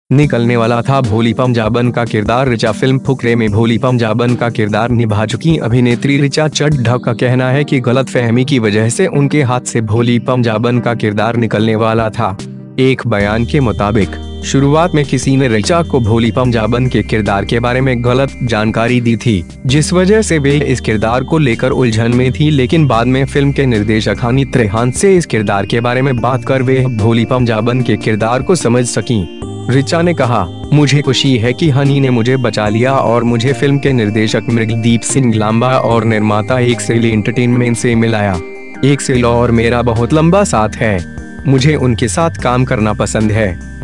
निकलने वाला था। भोली पंजाबन का किरदार ऋचा फिल्म फुकरे में भोली पंजाबन का किरदार निभा चुकी अभिनेत्री ऋचा चड्ढा का कहना है कि गलतफहमी की वजह से उनके हाथ से भोली पंजाबन का किरदार निकलने वाला था। एक बयान के मुताबिक शुरुआत में किसी ने ऋचा को भोली पंजाबन के किरदार के बारे में गलत जानकारी दी थी, जिस वजह से वे इस किरदार को लेकर उलझन में थी, लेकिन बाद में फिल्म के निर्देशक हनी त्रेहान से इस किरदार के बारे में बात कर वे भोली पंजाबन के किरदार को समझ सकी। ऋचा ने कहा, मुझे खुशी है कि हनी ने मुझे बचा लिया और मुझे फिल्म के निर्देशक मृगदीप सिंह लांबा और निर्माता एक्सेल एंटरटेनमेंट से मिलाया। एक्सेल और मेरा बहुत लंबा साथ है, मुझे उनके साथ काम करना पसंद है।